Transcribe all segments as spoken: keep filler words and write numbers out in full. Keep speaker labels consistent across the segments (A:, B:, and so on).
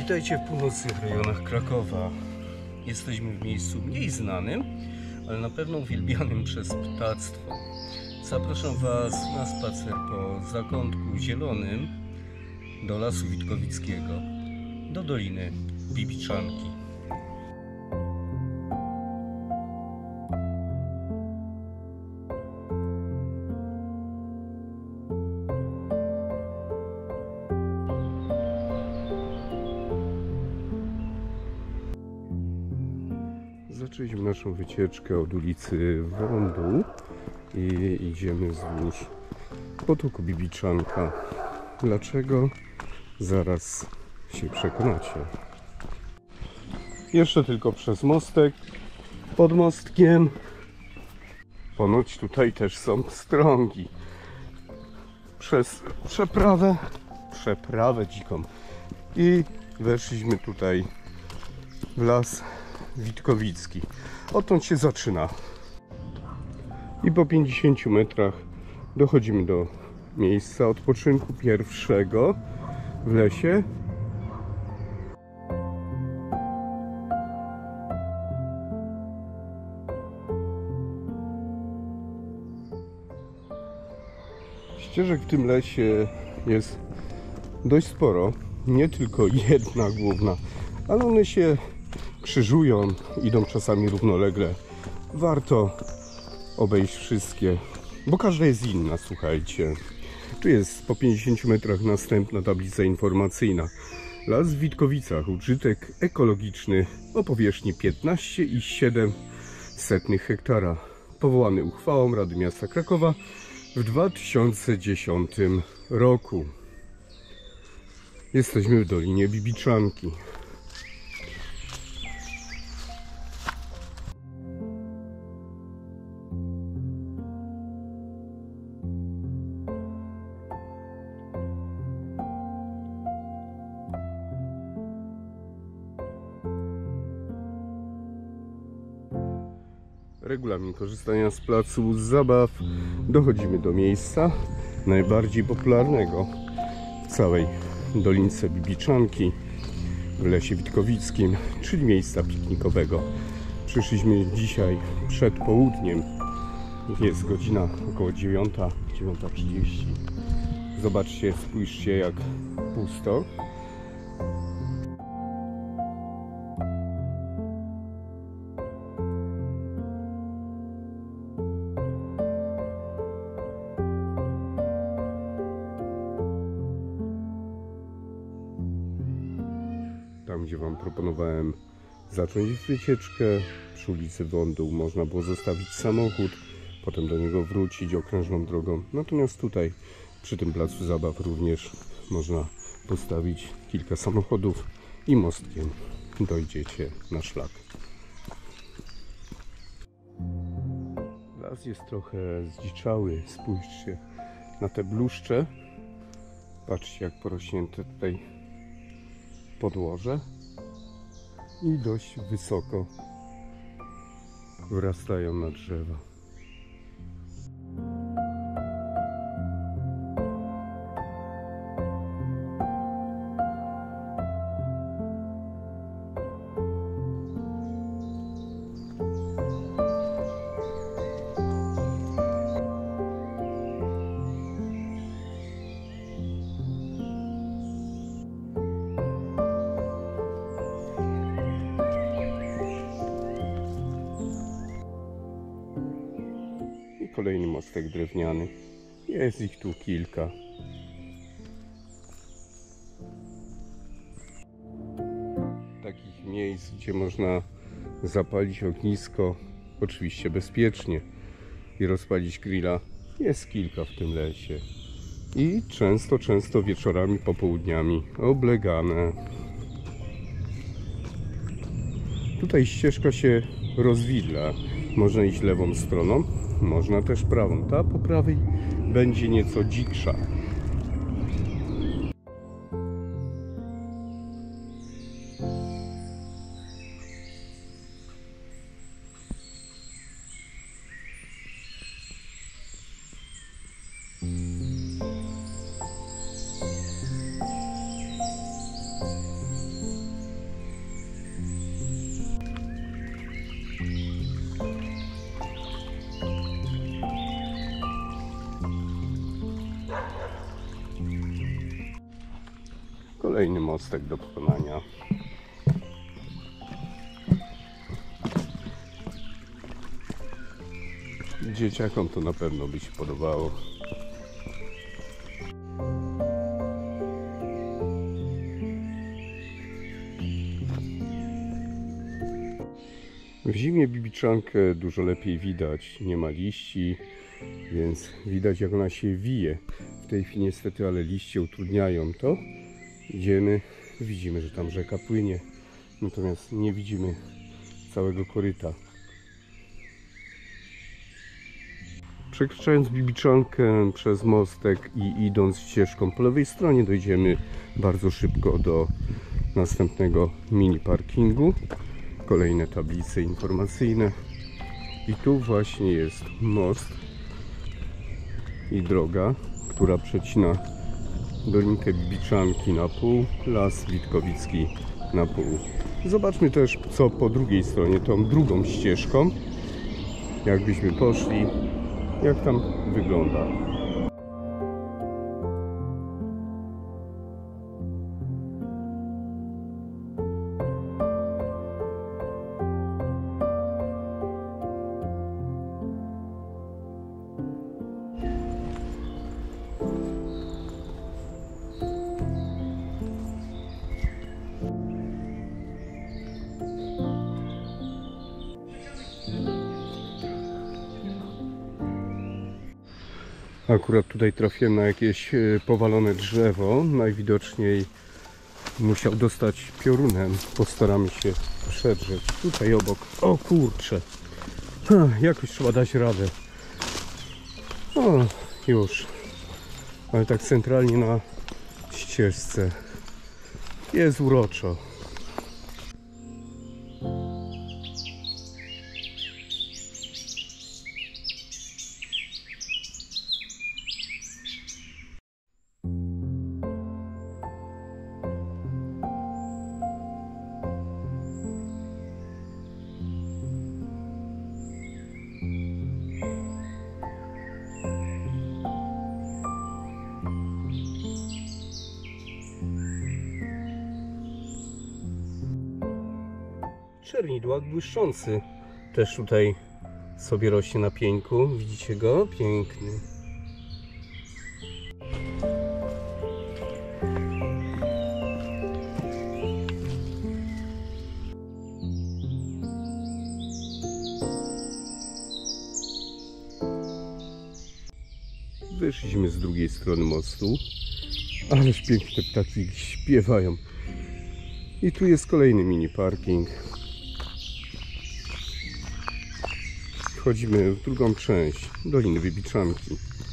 A: Witajcie w północnych rejonach Krakowa. Jesteśmy w miejscu mniej znanym, ale na pewno uwielbianym przez ptactwo. Zapraszam Was na spacer po zakątku zielonym do Lasu Witkowickiego, do Doliny Bibiczanki. Zaczęliśmy naszą wycieczkę od ulicy Wądu i idziemy wzdłuż potoku Bibiczanka. Dlaczego? Zaraz się przekonacie. Jeszcze tylko przez mostek. Pod mostkiem ponoć tutaj też są strągi. Przez przeprawę, przeprawę dziką i weszliśmy tutaj w Las Witkowicki. Odtąd się zaczyna. I po pięćdziesięciu metrach dochodzimy do miejsca odpoczynku pierwszego w lesie. Ścieżek w tym lesie jest dość sporo. Nie tylko jedna główna, ale one się krzyżują, idą czasami równolegle. Warto obejść wszystkie, bo każda jest inna, słuchajcie. Tu jest po pięćdziesięciu metrach następna tablica informacyjna. Las w Witkowicach, użytek ekologiczny o powierzchni piętnaście i siedem setnych hektara. Powołany uchwałą Rady Miasta Krakowa w dwa tysiące dziesiątym roku. Jesteśmy w Dolinie Bibiczanki. Regulamin korzystania z placu zabaw. Dochodzimy do miejsca najbardziej popularnego w całej Dolince Bibiczanki, w Lesie Witkowickim, czyli miejsca piknikowego. Przyszliśmy dzisiaj przed południem. Jest godzina około dziewiąta, dziewiąta trzydzieści. Zobaczcie, spójrzcie, jak pusto. Tam, gdzie Wam proponowałem zacząć wycieczkę, przy ulicy Wądu można było zostawić samochód, potem do niego wrócić okrężną drogą. Natomiast tutaj, przy tym placu zabaw, również można postawić kilka samochodów i mostkiem dojdziecie na szlak. Las jest trochę zdziczały. Spójrzcie na te bluszcze. Patrzcie, jak porośnięte tutaj podłoże i dość wysoko wrastają na drzewa. Kolejny mostek drewniany. Jest ich tu kilka. Takich miejsc, gdzie można zapalić ognisko, oczywiście bezpiecznie, i rozpalić grilla, jest kilka w tym lesie. I często, często wieczorami, popołudniami oblegane. Tutaj ścieżka się rozwidla. Można iść lewą stroną, można też prawą. Ta po prawej będzie nieco dziksza. Kolejny mostek do pokonania. Dzieciakom to na pewno by się podobało. W zimie bibiczankę dużo lepiej widać, nie ma liści, więc widać jak ona się wije. W tej chwili niestety, ale liście utrudniają to. Idziemy, widzimy, że tam rzeka płynie, natomiast nie widzimy całego koryta. Przekraczając bibiczankę przez mostek i idąc ścieżką po lewej stronie, dojdziemy bardzo szybko do następnego mini parkingu. Kolejne tablice informacyjne i tu właśnie jest most i droga, która przecina Dolinkę Bibiczanki na pół, Las Witkowicki na pół. Zobaczmy też, co po drugiej stronie, tą drugą ścieżką, jakbyśmy poszli, jak tam wygląda. Akurat tutaj trafiłem na jakieś powalone drzewo. Najwidoczniej musiał dostać piorunem. Postaramy się przedrzeć. Tutaj obok. O kurczę. Ha, jakoś trzeba dać radę. O, już. Ale tak centralnie na ścieżce. Jest uroczo. Czernidłak błyszczący też tutaj sobie rośnie na pieńku. Widzicie go? Piękny. Wyszliśmy z drugiej strony mostu. Ależ piękne ptaki śpiewają. I tu jest kolejny mini parking. Wchodzimy w drugą część Doliny Bibiczanki.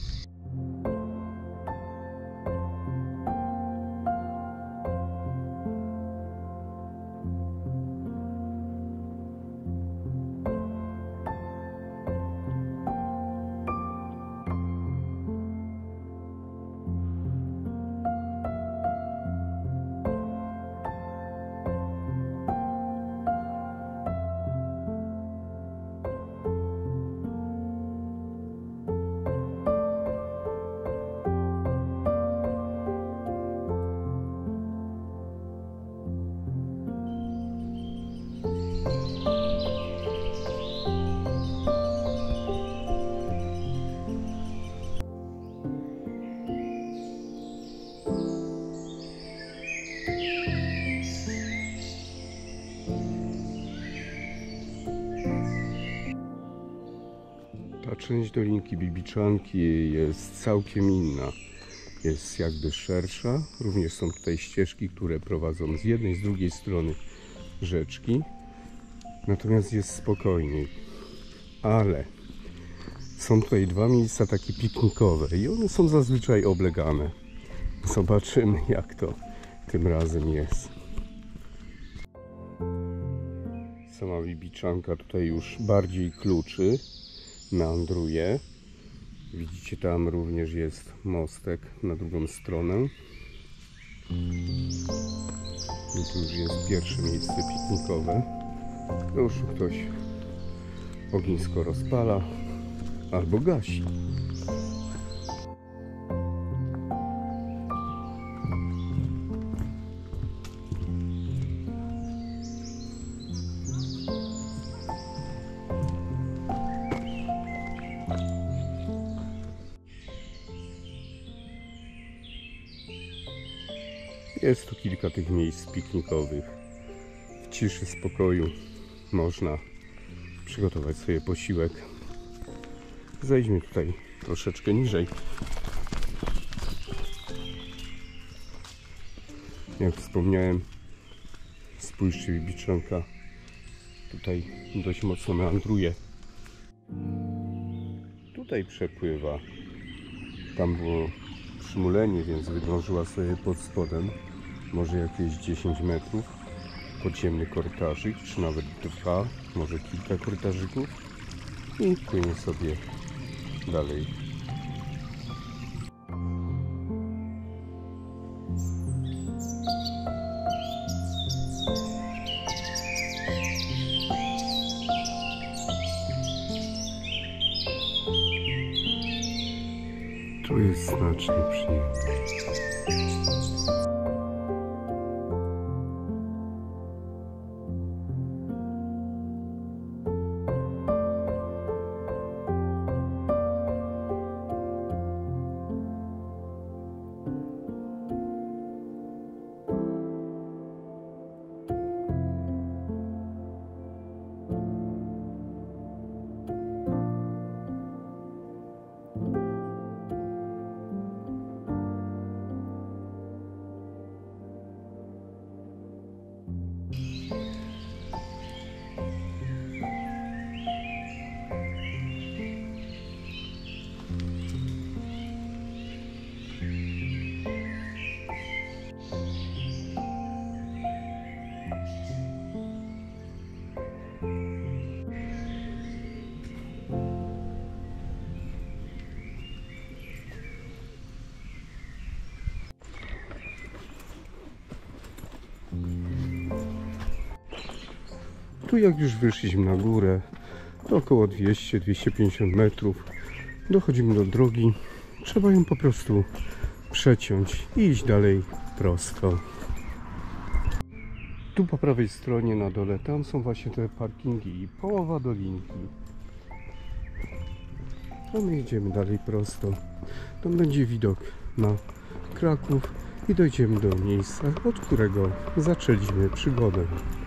A: Ta część Dolinki Bibiczanki jest całkiem inna. Jest jakby szersza. Również są tutaj ścieżki, które prowadzą z jednej, z drugiej strony rzeczki. Natomiast jest spokojniej. Ale są tutaj dwa miejsca takie piknikowe i one są zazwyczaj oblegane. Zobaczymy, jak to tym razem jest. Sama Bibiczanka tutaj już bardziej kluczy, meandruje. Widzicie, tam również jest mostek na drugą stronę. I tu już jest pierwsze miejsce piknikowe. Już ktoś ognisko rozpala albo gasi. Jest tu kilka tych miejsc piknikowych. W ciszy, spokoju można przygotować sobie posiłek. Zejdźmy tutaj troszeczkę niżej. Jak wspomniałem, spójrzcie, Biczonka tutaj dość mocno meandruje. Tutaj przepływa. Tam było przymulenie, więc wydążyła sobie pod spodem może jakieś dziesięć metrów. Podziemny korytarzyk, czy nawet dwa, może kilka korytarzyków i płynie sobie dalej. To jest znacznie przyjemne. Tu jak już wyszliśmy na górę, to około dwieście do dwieście pięćdziesięciu metrów, dochodzimy do drogi. Trzeba ją po prostu przeciąć i iść dalej prosto. Tu po prawej stronie na dole, tam są właśnie te parkingi i połowa dolinki. A my idziemy dalej prosto. Tam będzie widok na Kraków i dojdziemy do miejsca, od którego zaczęliśmy przygodę.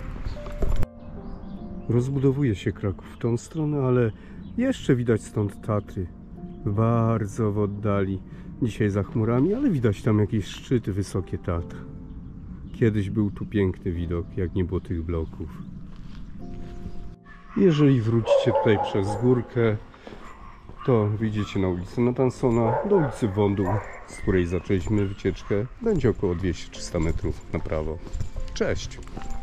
A: Rozbudowuje się Kraków w tą stronę, ale jeszcze widać stąd Tatry. Bardzo w oddali. Dzisiaj za chmurami, ale widać tam jakieś szczyty wysokie Tatr. Kiedyś był tu piękny widok, jak nie było tych bloków. Jeżeli wrócicie tutaj przez górkę, to wyjdziecie na ulicę Natansona, do ulicy Wądół, z której zaczęliśmy wycieczkę. Będzie około dwieście do trzystu metrów na prawo. Cześć!